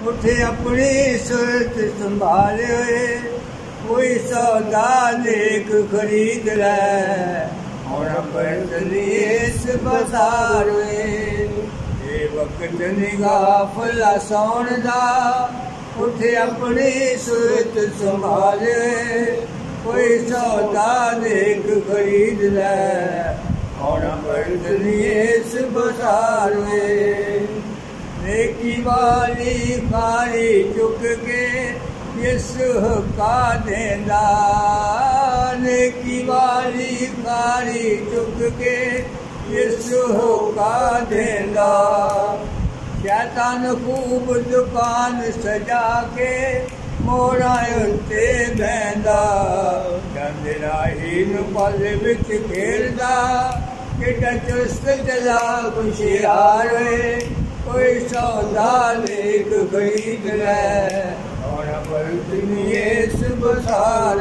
उठे अपनी सूरत संभाले कोई सौदा लेक खरीद ले और इस बाजार ये वक्त निगाह फला सौन दा उठे अपनी सूरत संभाले कोई सौदा लेक खरीद ले और इस बाजार नेकी वाली खारी चुक के यसु का देंदा नेकी वाली खारी चुक के यसु का देंदा शैतान खूब दुकान सजा के मोड़ा उत्ते बहंदा चंदराही पल विच खेलदा किड्डा चुस्त चला खुशियार कोई सौदा लेक खरीद ले और इस बाजार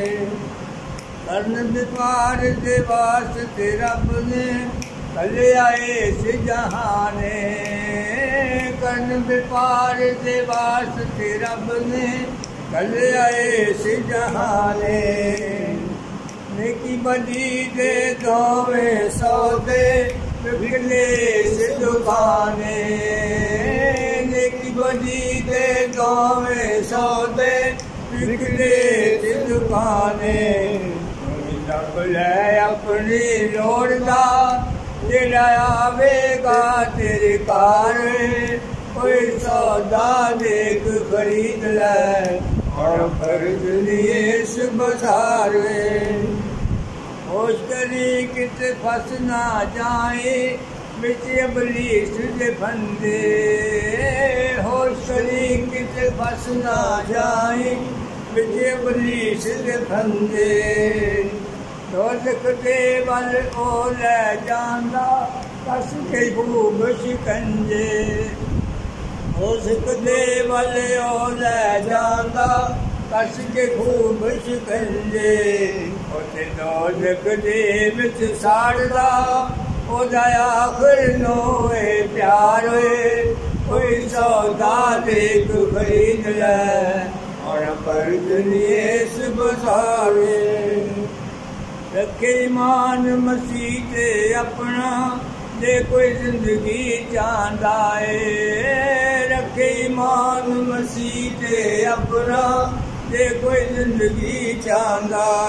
करन व्यापार दे वास्ते रब ने कलिया इस जहाने करन व्यापार दे वास्ते रब ने कलिया इस जहाने नेकी बदी दे दोवें सौदे बिगले से दुकाने नेकी बदी दे दोवें सौदे बिगले से दुकाने रब ले अपनी लोड़ दा जेड़ा आवेगा तेरे कार कोई सौदा लेक खरीद ले और खरीद लिए इस बाजार होश करी किते फस ना जाए बिच इबलीस दे फंदे होश करी किते फस ना जाए बिच इबलीस दे फंदे दोज़ख दे वल ओ ले जांदा कस के खूब शिकंजे दोज़ख दे वल ओ ले जांदा कस के खूब शिकंजे उते दोज़ख दे विच साड़दा ओदा आखिर नोए प्यार कोई सौदा लेक खरीद ले और इस बाजार रखे ईमान मसीह ते अपना जे कोई जिंदगी चाहता है रखे ईमान मसीह ते अपना जे कोई जिंदगी चाहता